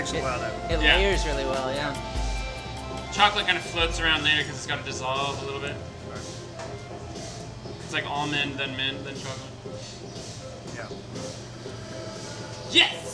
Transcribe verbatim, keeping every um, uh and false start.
takes a it, while though. It Yeah. layers really well, yeah. Chocolate kind of floats around later because it's got to dissolve a little bit. Right. It's like almond, then mint, then chocolate. Yeah. Yes!